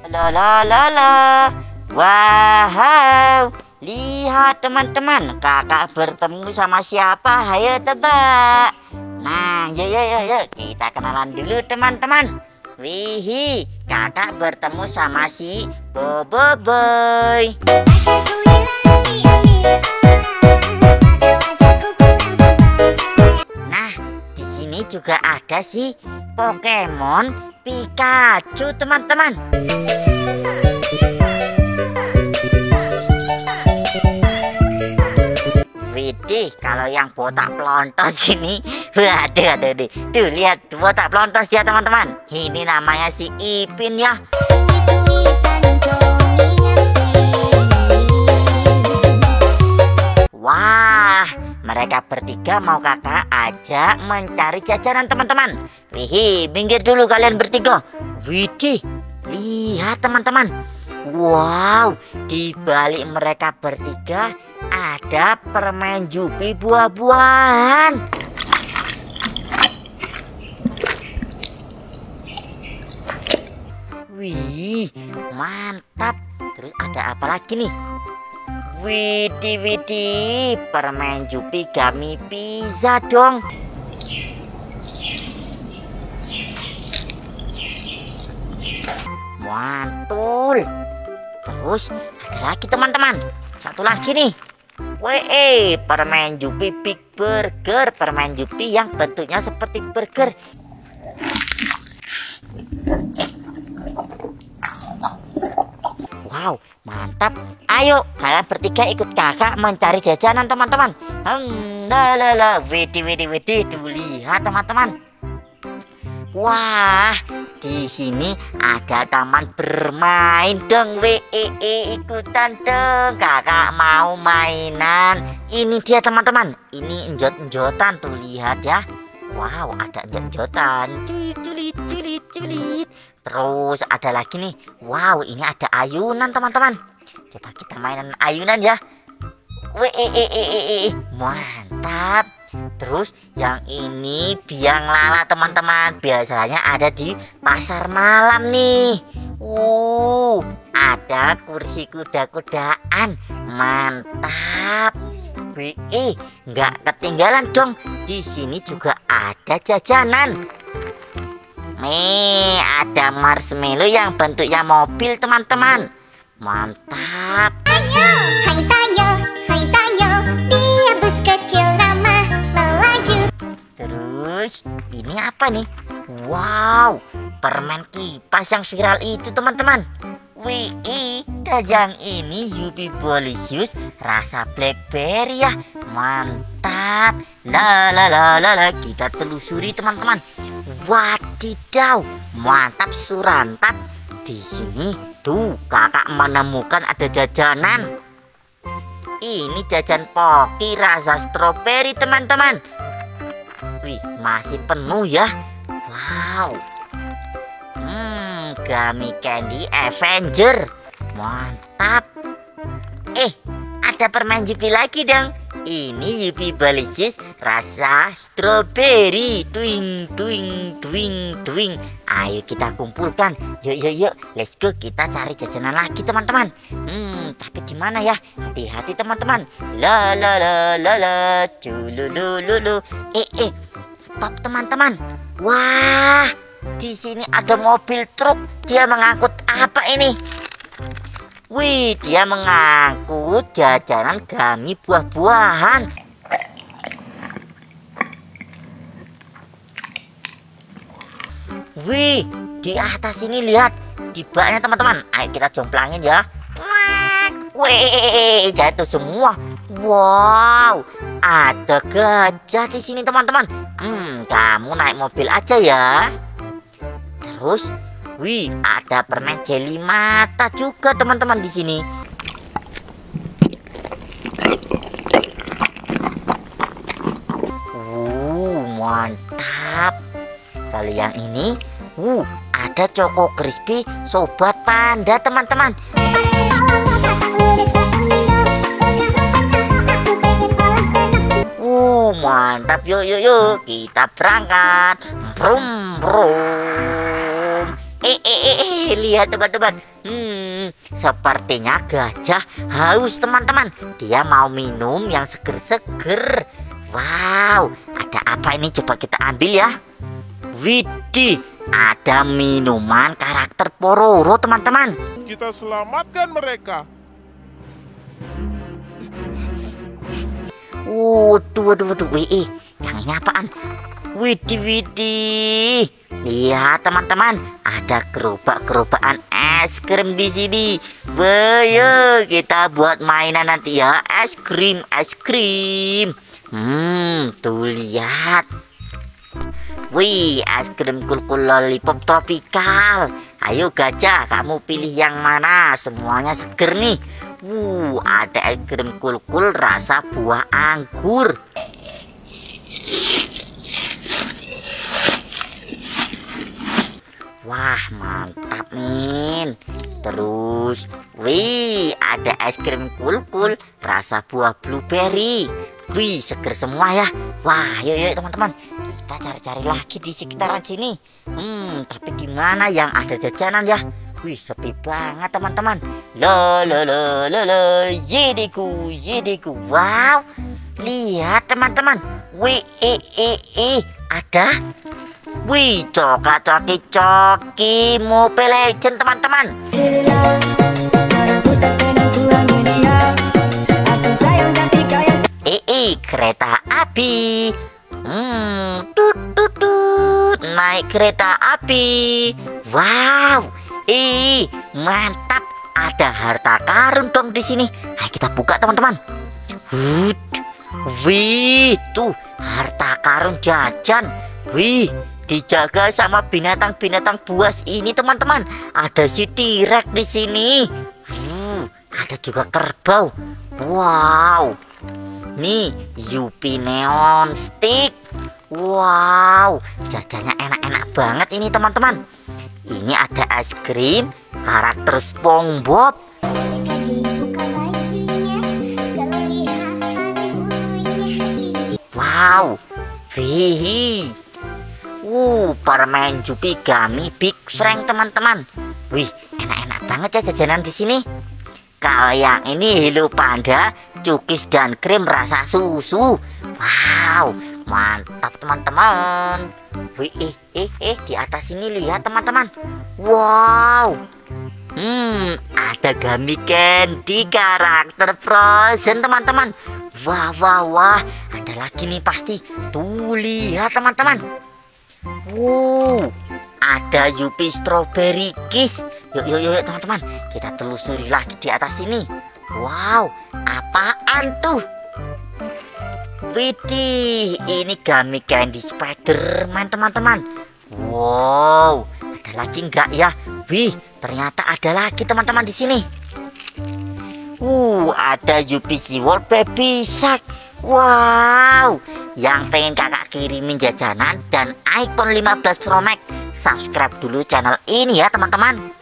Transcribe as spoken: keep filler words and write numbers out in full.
La la la la. Wow, lihat teman-teman, kakak bertemu sama siapa? Hayo tebak. Nah, yuk yuk yuk, yuk. Kita kenalan dulu teman-teman. Wih, kakak bertemu sama si Bobo Boy. Nah, di sini juga ada si Pokemon Pikachu teman-teman. Widih, kalau yang botak pelontos ini, waduh, aduh, aduh, tuh lihat botak pelontos ya teman-teman. Ini namanya si Ipin ya. Wah, mereka bertiga mau kakak ajak mencari jajanan teman-teman. Wih, minggir dulu kalian bertiga. Widih, lihat teman-teman. Wow, di balik mereka bertiga ada permen Jupi buah-buahan. Wih, mantap. Terus ada apa lagi nih? Widih, widih, permen Jupi gummy pizza dong. Mantul. Terus ada lagi teman-teman, satu lagi nih. Weh, permen Jupi Big Burger, permen Jupi yang bentuknya seperti burger. Wow, mantap. Ayo kalian bertiga ikut kakak mencari jajanan teman-teman. Hmm, lalala, widih, widih, widih, tuh lihat teman-teman. Wah, di sini ada taman bermain dong. Wee, ikutan dong. Kakak mau mainan. Ini dia teman-teman. Ini enjot-enjotan tuh lihat ya. Wow, ada enjot-enjotan. Culit, culit, culit, culit. Terus ada lagi nih. Wow, ini ada ayunan teman-teman. Coba kita mainan ayunan ya. Wee, mantap. Terus yang ini biang lala teman-teman, biasanya ada di pasar malam nih. Uh, ada kursi kuda-kudaan, mantap. Wih, nggak ketinggalan dong. Di sini juga ada jajanan. Nih, ada marshmallow yang bentuknya mobil teman-teman. Mantap. Ayo, hai tayo, hai tayo, dia bus kecil ramah melaju. Terus ini apa nih? Wow, permen kipas yang viral itu teman-teman. Wih, dan yang ini Yupi Bolisius rasa blackberry ya. Mantap. La la la la la, kita telusuri teman-teman. Wadidaw, mantap surantap. Di sini tuh kakak menemukan ada jajanan. Ini jajan Poki rasa stroberi teman-teman. Wih, masih penuh ya. Wow. Hmm, gummy candy Avenger. Mantap. Eh, ada permen Jupi lagi dong. Ini Yupi Bolisius rasa stroberi. Twing, twing, twing, twing. Ayo kita kumpulkan. Yuk, yuk, yuk. Let's go. Kita cari jajanan lagi teman-teman. Hmm, tapi di mana ya? Hati-hati teman-teman. La la la la la. Cululululu. Eh, eh. Stop teman-teman. Wah, di sini ada mobil truk. Dia mengangkut apa ini? Wih, dia mengangkut jajanan gummy buah-buahan. Wih, di atas ini lihat di baknya teman-teman. Ayo kita jomplangin ya. Wih, jatuh semua. Wow, ada gajah di sini teman-teman. Hmm, kamu naik mobil aja ya. Terus, wih, ada permen jeli mata juga teman-teman di sini. Uh, mantap. Kalau yang ini, uh, ada Choco Crispy Sobat Panda teman-teman. Uh, mantap. Yuk, yuk, yuk, kita berangkat. Brum, brum. eh, eh, eh, eh, lihat teman-teman. Hmm, sepertinya gajah haus teman-teman. Dia mau minum yang seger-seger. Wow, ada apa ini? Coba kita ambil ya. Widih, ada minuman karakter Pororo teman-teman. Kita selamatkan mereka. Waduh, waduh, waduh, wih, yang ini apaan? Widih, widih. Lihat teman-teman, ada gerobak-gerobakan es krim di sini. Bayo, kita buat mainan nanti ya, es krim, es krim. Hmm, tuh lihat. Wih, es krim kul-kul lollipop tropikal. Ayo gajah, kamu pilih yang mana? Semuanya seger nih. Wuh, ada es krim kul-kul rasa buah anggur. Wah, mantap Min. Terus, wih, ada es krim kul-kul rasa buah blueberry. Wih, seger semua ya. Wah, yuk yuk teman-teman, kita cari-cari lagi di sekitaran sini. Hmm, tapi di mana yang ada jajanan ya? Wih, sepi banget teman-teman. Lo lo lo lo lo, yedeku yedeku. Wow, lihat teman-teman. Wih, eh eh eh, ada. Wih, coklat coki coki Mobile Legend teman-teman. Eh eh, kereta api. Hmm, tut tut tut, naik kereta api. Wow, ih, mantap. Ada harta karun dong di sini. Ayo kita buka teman-teman. Wih, tuh harta karun jajan. Wih, dijaga sama binatang-binatang buas ini teman-teman. Ada si T-Rex di sini. Uh, ada juga kerbau. Wow. Nih, Yupi Neon Stick. Wow, jajannya enak-enak banget ini teman-teman. Ini ada es krim karakter SpongeBob. Wow, wih, uh, permen Yupi Gummy Big Frank teman-teman. Wih, enak-enak banget ya jajanan di sini. Kalau yang ini Hello Panda, cookies dan krim rasa susu. Wow, mantap teman-teman. Wih, eh, eh, eh, di atas ini lihat teman-teman. Wow, hmm, ada gummy candy karakter Frozen teman-teman. Wah, wah, wah, ada lagi nih pasti. Tuh lihat teman-teman. Wow, ada Yupi Strawberry Kiss. Yuk, yuk, yuk teman-teman, kita telusuri lagi di atas sini. Wow, apaan tuh? Widih, ini gummy candy Spiderman teman-teman. Wow, ada lagi enggak ya? Wih, ternyata ada lagi teman-teman di sini. Uh, ada Yupi SeaWorld Baby Shark. Wow, yang pengen kakak kirimin jajanan dan iPhone lima belas Pro Max, subscribe dulu channel ini ya teman-teman.